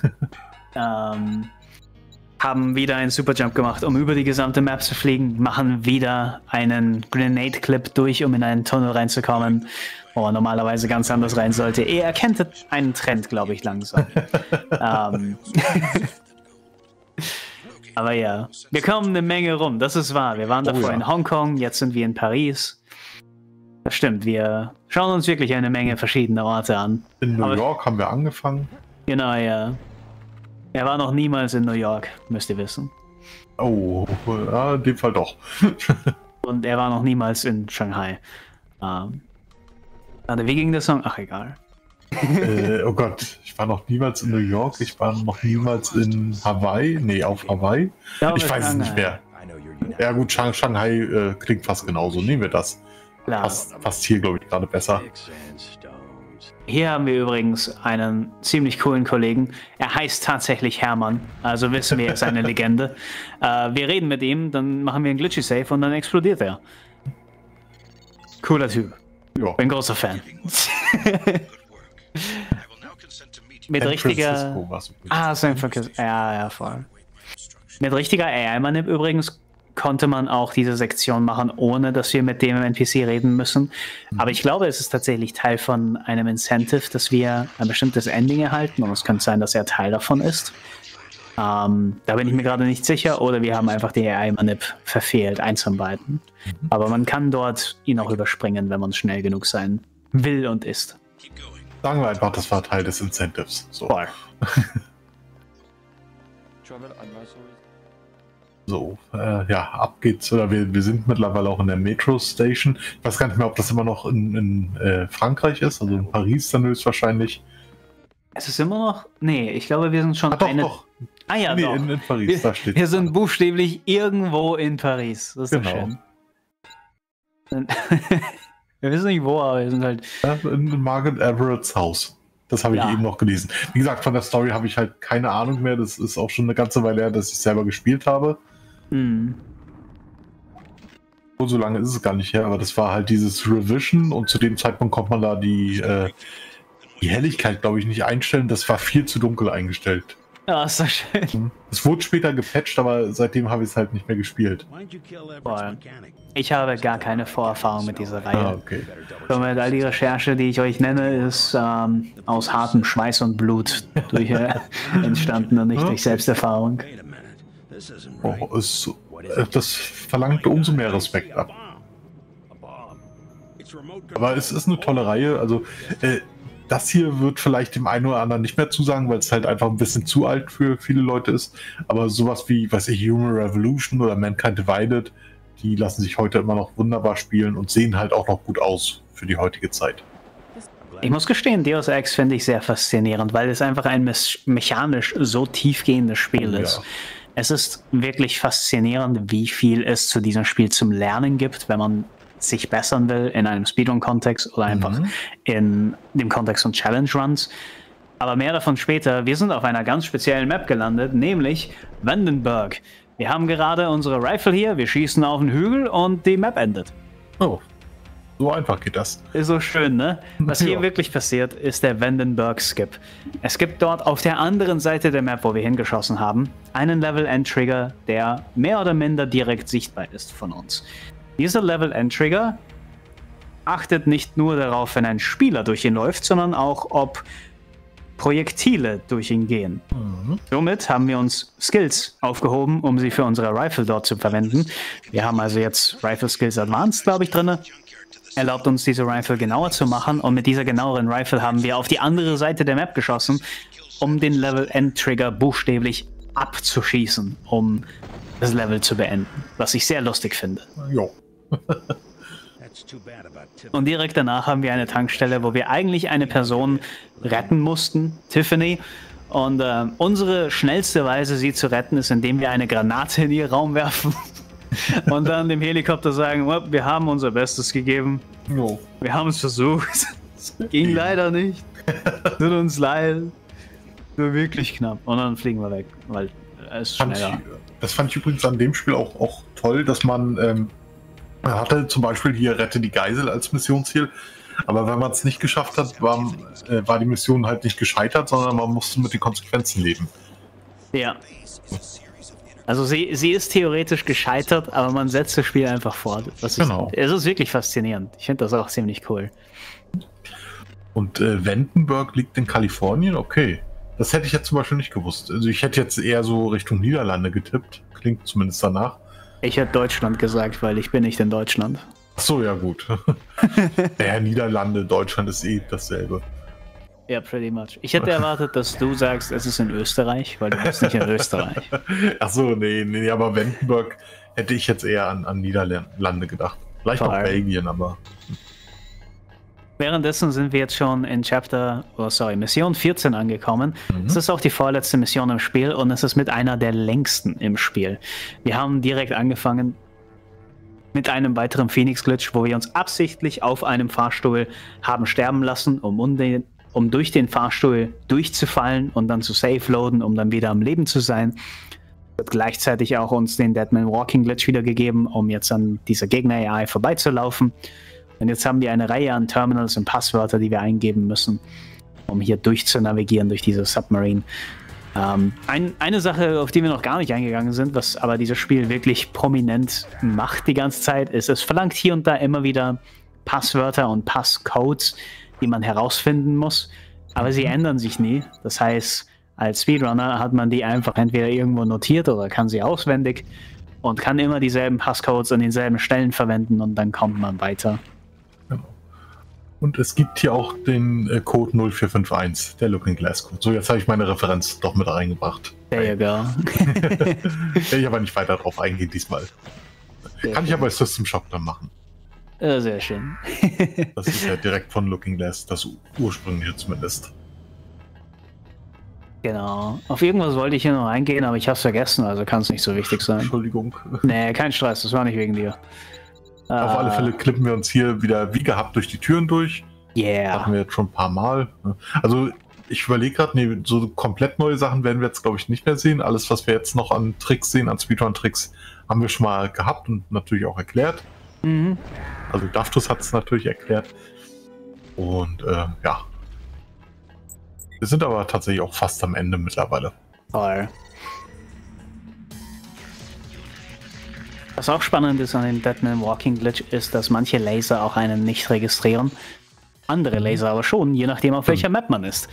Haben wieder einen Superjump gemacht, um über die gesamte Map zu fliegen. Machen wieder einen Grenade-Clip durch, um in einen Tunnel reinzukommen, wo man normalerweise ganz anders rein sollte. Ihr erkennt einen Trend, glaube ich, langsam. Aber ja, wir kommen eine Menge rum, das ist wahr. Wir waren davor in Hongkong, jetzt sind wir in Paris. Das stimmt, wir schauen uns wirklich eine Menge verschiedener Orte an. In New York haben wir angefangen. Genau, ja. Er war noch niemals in New York, müsst ihr wissen. Oh, ja, in dem Fall doch. Und er war noch niemals in Shanghai. Warte, wie ging der Song? Ach, egal. Oh Gott, ich war noch niemals in New York, ich war noch niemals in Hawaii. Nee, auf Hawaii. Ich weiß es nicht mehr. Ja gut, Shanghai klingt fast genauso. Nehmen wir das. Passt hier, glaube ich, gerade besser. Hier haben wir übrigens einen ziemlich coolen Kollegen. Er heißt tatsächlich Hermann, also wissen wir, er ist eine Legende. Wir reden mit ihm, dann machen wir einen Glitchy Save und dann explodiert er. Cooler Typ. Ja. Bin großer Fan. Mit richtiger... San Francisco. Ja, voll. Mit richtiger AI-Manip übrigens konnte man auch diese Sektion machen, ohne dass wir mit dem NPC reden müssen. Aber ich glaube, es ist tatsächlich Teil von einem Incentive, dass wir ein bestimmtes Ending erhalten und es könnte sein, dass er Teil davon ist. Da bin ich mir gerade nicht sicher oder wir haben einfach die AI-Manip verfehlt, eins von beiden. Aber man kann dort ihn auch überspringen, wenn man schnell genug sein will und ist. Sagen wir einfach, das war Teil des Incentives. So. Voll. So, ja, ab geht's. Oder wir sind mittlerweile auch in der Metro Station. Ich weiß gar nicht mehr, ob das immer noch in Frankreich ist, also in Paris dann höchstwahrscheinlich. Es ist immer noch... Nee, ich glaube, wir sind schon doch. Ah ja, nee, doch. In Paris, da steht wir sind buchstäblich irgendwo in Paris. Das ist genau. Schön. Wir wissen nicht wo, aber wir sind halt... Ja, in Margaret Everetts Haus. Das habe ich eben noch gelesen. Wie gesagt, von der Story habe ich halt keine Ahnung mehr. Das ist auch schon eine ganze Weile her, dass ich selber gespielt habe. Mhm. So lange ist es gar nicht her, aber das war halt dieses Revision und zu dem Zeitpunkt konnte man da die Helligkeit, glaube ich, nicht einstellen. Das war viel zu dunkel eingestellt. Ja, ist doch schön. Es wurde später gepatcht, aber seitdem habe ich es halt nicht mehr gespielt. Boah. Ich habe gar keine Vorerfahrung mit dieser Reihe. Ah, okay. Somit all die Recherche, die ich euch nenne, ist aus hartem Schweiß und Blut durch, entstanden und nicht durch Selbsterfahrung. Oh, das verlangt umso mehr Respekt ab. Aber es ist eine tolle Reihe. Also das hier wird vielleicht dem einen oder anderen nicht mehr zusagen, weil es halt einfach ein bisschen zu alt für viele Leute ist. Aber sowas wie, weiß ich, Human Revolution oder Mankind Divided, die lassen sich heute immer noch wunderbar spielen und sehen halt auch noch gut aus für die heutige Zeit. Ich muss gestehen, Deus Ex finde ich sehr faszinierend, weil es einfach ein mechanisch so tiefgehendes Spiel ist. Ja. Es ist wirklich faszinierend, wie viel es zu diesem Spiel zum Lernen gibt, wenn man sich bessern will in einem Speedrun-Kontext oder einfach in dem Kontext von Challenge-Runs. Aber mehr davon später. Wir sind auf einer ganz speziellen Map gelandet, nämlich Vandenberg. Wir haben gerade unsere Rifle hier, wir schießen auf den Hügel und die Map endet. Oh, so einfach geht das. Ist so schön, ne? Was hier wirklich passiert, ist der Vandenberg-Skip. Es gibt dort auf der anderen Seite der Map, wo wir hingeschossen haben, einen Level-End-Trigger, der mehr oder minder direkt sichtbar ist von uns. Dieser Level-End-Trigger achtet nicht nur darauf, wenn ein Spieler durch ihn läuft, sondern auch, ob Projektile durch ihn gehen. Somit haben wir uns Skills aufgehoben, um sie für unsere Rifle dort zu verwenden. Wir haben also jetzt Rifle Skills Advanced, glaube ich, drin. Erlaubt uns, diese Rifle genauer zu machen. Und mit dieser genaueren Rifle haben wir auf die andere Seite der Map geschossen, um den Level-End-Trigger buchstäblich abzuschießen, um das Level zu beenden. Was ich sehr lustig finde. Jo. Und direkt danach haben wir eine Tankstelle, wo wir eigentlich eine Person retten mussten, Tiffany. Und unsere schnellste Weise, sie zu retten, ist, indem wir eine Granate in ihr Raum werfen und dann dem Helikopter sagen, wir haben unser Bestes gegeben. Jo. Wir haben es versucht. Es ging leider nicht. Tut uns leid. Nur wirklich knapp. Und dann fliegen wir weg, weil ist schneller. Das fand ich übrigens an dem Spiel auch toll, dass man hatte zum Beispiel hier Rette die Geisel als Missionsziel, aber wenn man es nicht geschafft hat, war die Mission halt nicht gescheitert, sondern man musste mit den Konsequenzen leben. Ja. Also sie ist theoretisch gescheitert, aber man setzt das Spiel einfach fort. Genau. Es ist wirklich faszinierend. Ich finde das auch ziemlich cool. Und Vandenberg liegt in Kalifornien? Okay. Das hätte ich jetzt zum Beispiel nicht gewusst. Also ich hätte jetzt eher so Richtung Niederlande getippt. Klingt zumindest danach. Ich hätte Deutschland gesagt, weil ich bin nicht in Deutschland. Ach so, ja gut. Naja, Niederlande, Deutschland ist eh dasselbe. Ja, pretty much. Ich hätte erwartet, dass du sagst, es ist in Österreich, weil du bist nicht in Österreich. Ach so, nee, aber Vandenberg hätte ich jetzt eher an Niederlande gedacht. Vielleicht auch Belgien, aber... Währenddessen sind wir jetzt schon in Mission 14 angekommen. Es ist auch die vorletzte Mission im Spiel und es ist mit einer der längsten im Spiel. Wir haben direkt angefangen mit einem weiteren Phoenix-Glitch, wo wir uns absichtlich auf einem Fahrstuhl haben sterben lassen, um durch den Fahrstuhl durchzufallen und dann zu safe-loaden, um dann wieder am Leben zu sein. Wird gleichzeitig auch uns den Deadman Walking Glitch wiedergegeben, um jetzt an dieser Gegner-AI vorbeizulaufen. Und jetzt haben wir eine Reihe an Terminals und Passwörter, die wir eingeben müssen, um hier durchzunavigieren durch diese Submarine. Eine Sache, auf die wir noch gar nicht eingegangen sind, was aber dieses Spiel wirklich prominent macht die ganze Zeit, ist, es verlangt hier und da immer wieder Passwörter und Passcodes, die man herausfinden muss, aber sie ändern sich nie. Das heißt, als Speedrunner hat man die einfach entweder irgendwo notiert oder kann sie auswendig und kann immer dieselben Passcodes an denselben Stellen verwenden und dann kommt man weiter. Und es gibt hier auch den Code 0451, der Looking Glass Code. So, jetzt habe ich meine Referenz doch mit reingebracht. There you go. Werde ich aber nicht weiter drauf eingehen diesmal. Kann ich aber als System Shock dann machen. Sehr schön. Das ist ja direkt von Looking Glass, das ursprüngliche zumindest. Genau. Auf irgendwas wollte ich hier noch eingehen, aber ich habe es vergessen, also kann es nicht so wichtig sein. Entschuldigung. Nee, kein Stress, das war nicht wegen dir. Auf alle Fälle klippen wir uns hier wieder wie gehabt durch die Türen durch. Yeah. Hatten wir jetzt schon ein paar Mal. Also ich überlege gerade, nee, so komplett neue Sachen werden wir jetzt glaube ich nicht mehr sehen. Alles, was wir jetzt noch an Tricks sehen, an Speedrun-Tricks, haben wir schon mal gehabt und natürlich auch erklärt. Mhm. Also Daftus hat es natürlich erklärt. Und ja. Wir sind aber tatsächlich auch fast am Ende mittlerweile. Toll. Was auch spannend ist an dem Deadman Walking Glitch ist, dass manche Laser auch einen nicht registrieren. Andere Laser aber schon, je nachdem auf welcher Map man ist.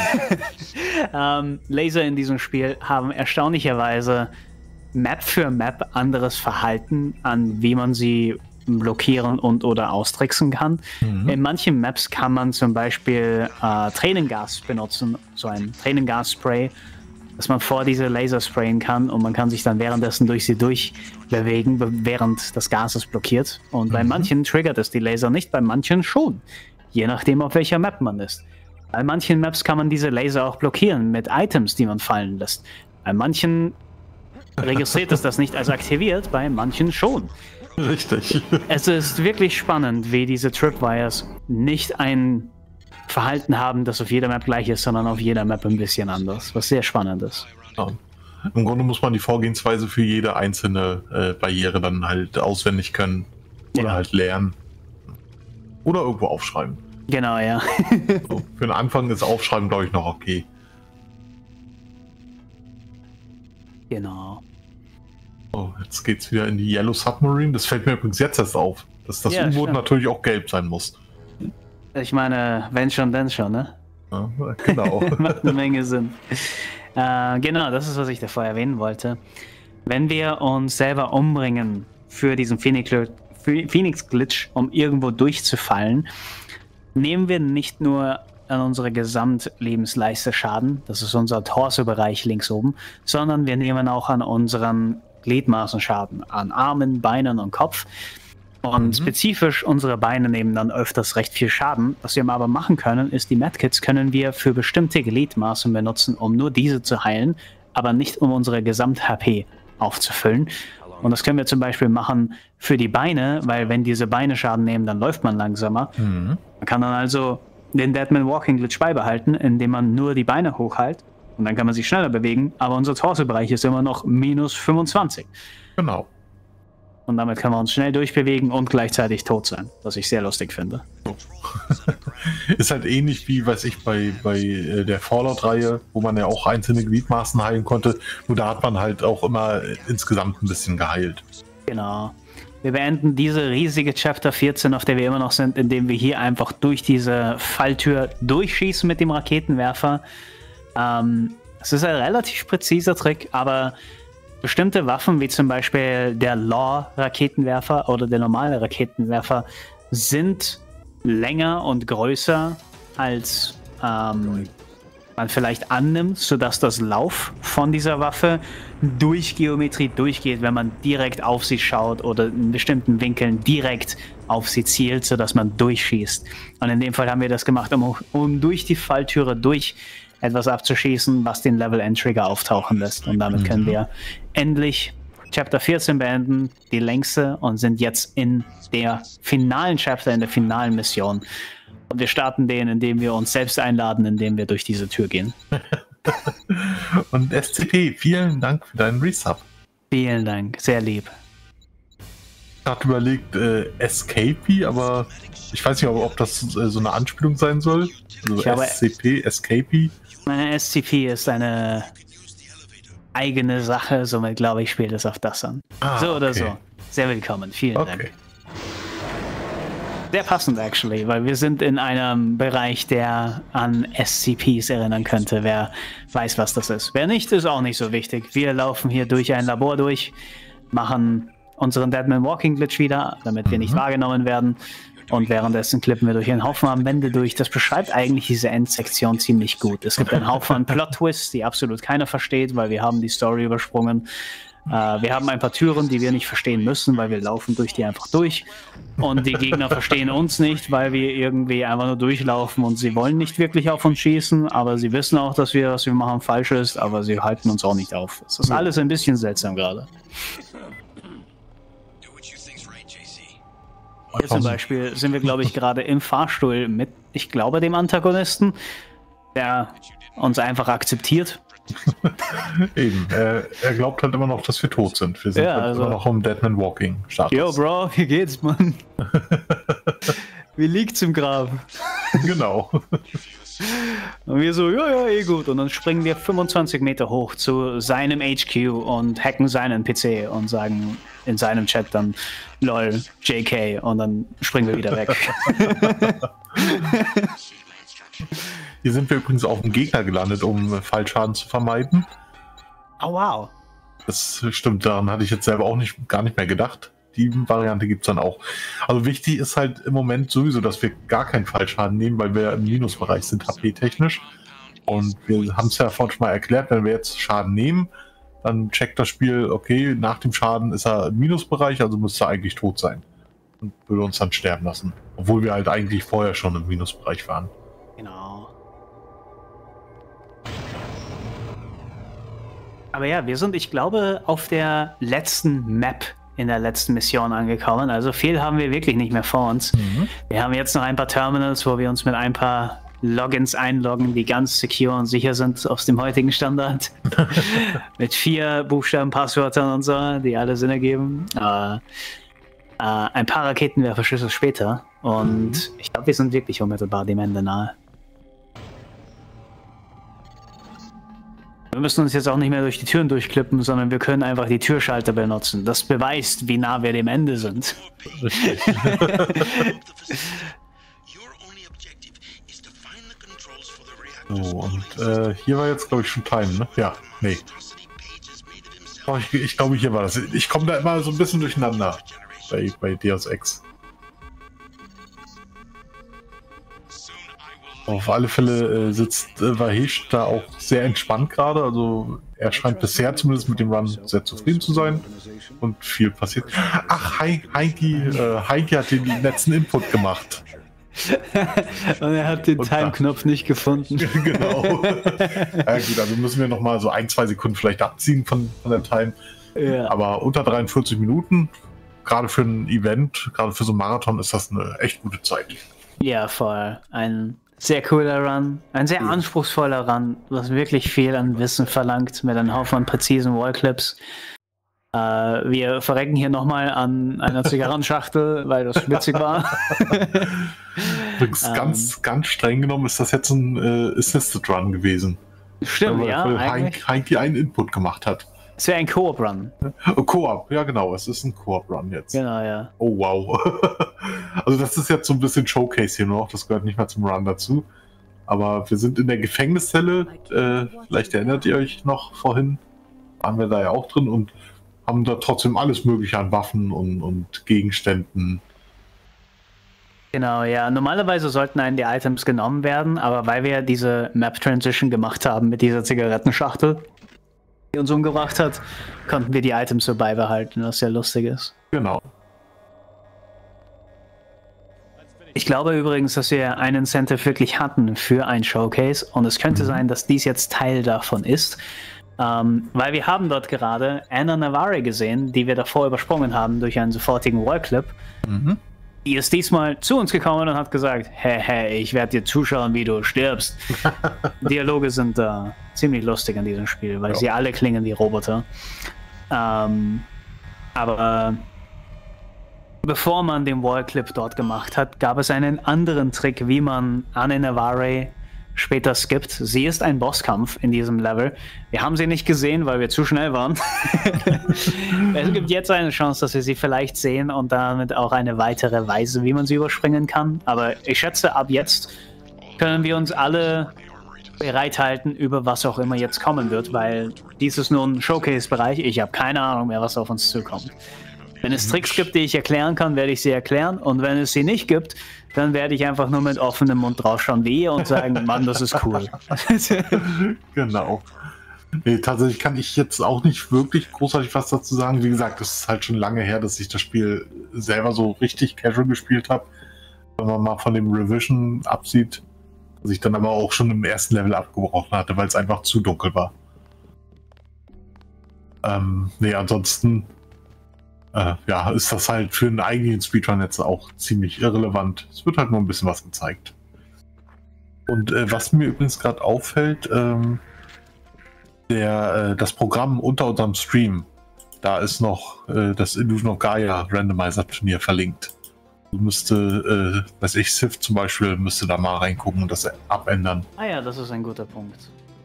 Laser in diesem Spiel haben erstaunlicherweise Map für Map anderes Verhalten, an wie man sie blockieren und oder austricksen kann. In manchen Maps kann man zum Beispiel Tränengas benutzen, so ein Tränengasspray, dass man vor diese Laser sprayen kann und man kann sich dann währenddessen durch sie durchbewegen, während das Gas es blockiert. Und bei manchen triggert es die Laser nicht, bei manchen schon. Je nachdem, auf welcher Map man ist. Bei manchen Maps kann man diese Laser auch blockieren mit Items, die man fallen lässt. Bei manchen registriert es das nicht als aktiviert, bei manchen schon. Richtig. Es ist wirklich spannend, wie diese Tripwires nicht ein Verhalten haben, das auf jeder Map gleich ist, sondern auf jeder Map ein bisschen anders, was sehr spannend ist. Ja. Im Grunde muss man die Vorgehensweise für jede einzelne Barriere dann halt auswendig können oder halt lernen. Oder irgendwo aufschreiben. Genau, ja. So, für den Anfang ist Aufschreiben, glaube ich, noch okay. Genau. Oh, jetzt geht's wieder in die Yellow Submarine. Das fällt mir übrigens jetzt erst auf, dass das U-Boot natürlich auch gelb sein muss. Ich meine, wenn schon, denn schon, ne? Ja, genau. Macht eine Menge Sinn. Genau, das ist, was ich davor erwähnen wollte. Wenn wir uns selber umbringen für diesen Phoenix-Glitch, um irgendwo durchzufallen, nehmen wir nicht nur an unsere Gesamtlebensleiste Schaden, das ist unser Torso-Bereich links oben, sondern wir nehmen auch an unseren Gliedmaßen Schaden, an Armen, Beinen und Kopf. Und spezifisch unsere Beine nehmen dann öfters recht viel Schaden. Was wir aber machen können, ist, die Medkits können wir für bestimmte Gliedmaßen benutzen, um nur diese zu heilen, aber nicht um unsere Gesamt-HP aufzufüllen. Und das können wir zum Beispiel machen für die Beine, weil wenn diese Beine Schaden nehmen, dann läuft man langsamer. Man kann dann also den Deadman Walking Glitch beibehalten, indem man nur die Beine hochhält Und dann kann man sich schneller bewegen, aber unser Torso-Bereich ist immer noch minus 25. Genau. Und damit können wir uns schnell durchbewegen und gleichzeitig tot sein, was ich sehr lustig finde. Ist halt ähnlich wie, weiß ich, bei der Fallout-Reihe, wo man ja auch einzelne Gliedmaßen heilen konnte. Nur da hat man halt auch immer insgesamt ein bisschen geheilt. Genau. Wir beenden diese riesige Chapter 14, auf der wir immer noch sind, indem wir hier einfach durch diese Falltür durchschießen mit dem Raketenwerfer. Es ist ein relativ präziser Trick, aber bestimmte Waffen, wie zum Beispiel der Law-Raketenwerfer oder der normale Raketenwerfer, sind länger und größer, als man vielleicht annimmt, sodass das Lauf von dieser Waffe durch Geometrie durchgeht, wenn man direkt auf sie schaut oder in bestimmten Winkeln direkt auf sie zielt, sodass man durchschießt. Und in dem Fall haben wir das gemacht, um durch die Falltüre durch etwas abzuschießen, was den Level-End-Trigger auftauchen lässt. Und damit können wir endlich Chapter 14 beenden, die längste, und sind jetzt in der finalen Chapter, in der finalen Mission. Und wir starten den, indem wir uns selbst einladen, indem wir durch diese Tür gehen. Und SCP, vielen Dank für deinen Resub. Vielen Dank, sehr lieb. Ich hatte überlegt, Escapee, aber ich weiß nicht, ob das so eine Anspielung sein soll. Also SCP, Escapee. Meine SCP ist eine eigene Sache, somit glaube ich, spielt es auf das an. So oder so. Sehr willkommen, vielen Dank. Sehr passend, actually, weil wir sind in einem Bereich, der an SCPs erinnern könnte. Wer weiß, was das ist. Wer nicht, ist auch nicht so wichtig. Wir laufen hier durch ein Labor durch, machen unseren Deadman Walking Glitch wieder, damit wir nicht wahrgenommen werden. Und währenddessen klippen wir durch einen Haufen an Wände durch. Das beschreibt eigentlich diese Endsektion ziemlich gut. Es gibt einen Haufen an Plot-Twists, die absolut keiner versteht, weil wir haben die Story übersprungen. Wir haben ein paar Türen, die wir nicht verstehen müssen, weil wir laufen durch die einfach durch. Und die Gegner verstehen uns nicht, weil wir irgendwie einfach nur durchlaufen und sie wollen nicht wirklich auf uns schießen, aber sie wissen auch, dass wir, was wir machen, falsch ist, aber sie halten uns auch nicht auf. Es ist alles ein bisschen seltsam gerade. Hier zum Beispiel sind wir, glaube ich, gerade im Fahrstuhl mit, ich glaube, dem Antagonisten, der uns einfach akzeptiert. Eben, er glaubt halt immer noch, dass wir tot sind. Wir sind halt immer noch im Deadman Walking Status. Yo, Bro, wie geht's, Mann? Wie liegt's im Grab? Genau. Und wir so, ja, eh gut. Und dann springen wir 25 Meter hoch zu seinem HQ und hacken seinen PC und sagen in seinem Chat dann, lol, JK, und dann springen wir wieder weg. Hier sind wir übrigens auf dem Gegner gelandet, um Fallschaden zu vermeiden. Oh, wow. Das stimmt, daran hatte ich jetzt selber auch gar nicht mehr gedacht. Die Variante gibt es dann auch. Also wichtig ist halt im Moment sowieso, dass wir gar keinen Fallschaden nehmen, weil wir im Minusbereich sind, HP-technisch. Und wir haben es ja vorhin schon mal erklärt, wenn wir jetzt Schaden nehmen, dann checkt das Spiel, okay, nach dem Schaden ist er im Minusbereich, also müsste er eigentlich tot sein. Und würde uns dann sterben lassen. Obwohl wir halt eigentlich vorher schon im Minusbereich waren. Genau. Aber ja, wir sind, ich glaube, auf der letzten Map in der letzten Mission angekommen. Also viel haben wir wirklich nicht mehr vor uns. Wir haben jetzt noch ein paar Terminals, wo wir uns mit ein paar Logins einloggen, die ganz secure und sicher sind aus dem heutigen Standard. Mit 4 Buchstaben, Passwörtern und so, die alle Sinn ergeben. Ein paar Raketenwerfer-Schüsse später. Und ich glaube, wir sind wirklich unmittelbar dem Ende nahe. Wir müssen uns jetzt auch nicht mehr durch die Türen durchklippen, sondern wir können einfach die Türschalter benutzen. Das beweist, wie nah wir dem Ende sind. Richtig. So, und hier war jetzt, glaube ich, schon Time, ne? Ja, nee. Oh, ich glaube, hier war das. Ich komme da immer so ein bisschen durcheinander bei Deus Ex. Auf alle Fälle sitzt Vahesh da auch sehr entspannt gerade. Also er scheint bisher zumindest mit dem Run sehr zufrieden zu sein. Und viel passiert. Ach, Heiki hat den letzten Input gemacht. Und er hat den Time-Knopf nicht gefunden. Genau. Ja gut, also müssen wir nochmal so 1-2 Sekunden vielleicht abziehen von der Time. Ja. Aber unter 43 Minuten, gerade für ein Event, gerade für so einen Marathon, ist das eine echt gute Zeit. Ja, voll. Ein Sehr cooler Run. Ein sehr anspruchsvoller Run, was wirklich viel an Wissen verlangt, mit einem Haufen an präzisen Wallclips. Wir verrecken hier nochmal an einer Zigarrenschachtel, weil das witzig war. Übrigens ganz streng genommen ist das jetzt ein Assisted Run gewesen. Stimmt, weil Heinke einen Input gemacht hat. Es wäre ein Koop-Run. Koop, ja genau, es ist ein Koop-Run jetzt. Genau, ja. Oh wow. Also das ist jetzt so ein bisschen Showcase hier noch, das gehört nicht mehr zum Run dazu. Aber wir sind in der Gefängniszelle, vielleicht erinnert ihr euch noch vorhin, waren wir da ja auch drin und haben da trotzdem alles mögliche an Waffen und Gegenständen. Genau, ja. Normalerweise sollten einen die Items genommen werden, aber weil wir diese Map-Transition gemacht haben mit dieser Zigarettenschachtel, die uns umgebracht hat, konnten wir die Items so beibehalten, was sehr lustig ist. Genau. Ich glaube übrigens, dass wir einen Incentive wirklich hatten für ein Showcase und es könnte sein, dass dies jetzt Teil davon ist, weil wir haben dort gerade Anna Navarre gesehen, die wir davor übersprungen haben durch einen sofortigen Wallclip. Die ist diesmal zu uns gekommen und hat gesagt, hey, ich werde dir zuschauen, wie du stirbst. Dialoge sind ziemlich lustig an diesem Spiel, weil sie alle klingen wie Roboter. Aber bevor man den Wallclip dort gemacht hat, gab es einen anderen Trick, wie man Anna Navarre später skippt. Sie ist ein Bosskampf in diesem Level. Wir haben sie nicht gesehen, weil wir zu schnell waren. Es gibt jetzt eine Chance, dass wir sie vielleicht sehen und damit auch eine weitere Weise, wie man sie überspringen kann. Aber ich schätze, ab jetzt können wir uns alle bereithalten, über was auch immer jetzt kommen wird, weil dies ist nur ein Showcase-Bereich. Ich habe keine Ahnung mehr, was auf uns zukommt. Wenn es Tricks gibt, die ich erklären kann, werde ich sie erklären. Und wenn es sie nicht gibt, dann werde ich einfach nur mit offenem Mund draufschauen wie ihr und sagen, Mann, das ist cool. Genau. Nee, tatsächlich kann ich jetzt auch nicht wirklich großartig was dazu sagen. Wie gesagt, es ist halt schon lange her, dass ich das Spiel selber so richtig casual gespielt habe. Wenn man mal von dem Revision absieht, dass ich dann aber auch schon im ersten Level abgebrochen hatte, weil es einfach zu dunkel war. Nee, ansonsten ja, ist das halt für einen eigenen Speedrun jetzt auch ziemlich irrelevant. Es wird halt nur ein bisschen was gezeigt. Und was mir übrigens gerade auffällt, das Programm unter unserem Stream, da ist noch das Illusion of Gaia Randomizer Turnier verlinkt. Du müsste, weiß ich, Sif zum Beispiel, müsste da mal reingucken und das abändern. Ah ja, das ist ein guter Punkt.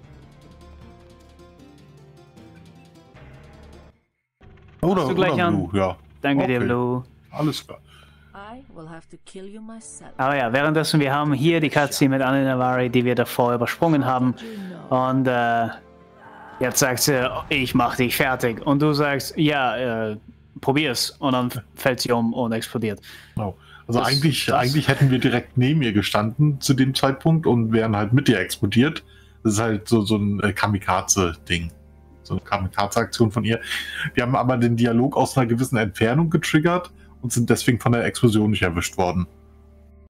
Oder Blue, ja. Danke dir, Blue. Alles klar. Aber ja, währenddessen, wir haben hier die Cutscene mit Anna Navarre, die wir davor übersprungen haben. Und jetzt sagt sie, ich mach dich fertig. Und du sagst, ja, probier's. Und dann fällt sie um und explodiert. Genau. Also eigentlich hätten wir direkt neben ihr gestanden zu dem Zeitpunkt und wären halt mit ihr explodiert. Das ist halt so ein Kamikaze-Ding. So eine Kamikaze-Aktion von ihr. Wir haben aber den Dialog aus einer gewissen Entfernung getriggert und sind deswegen von der Explosion nicht erwischt worden.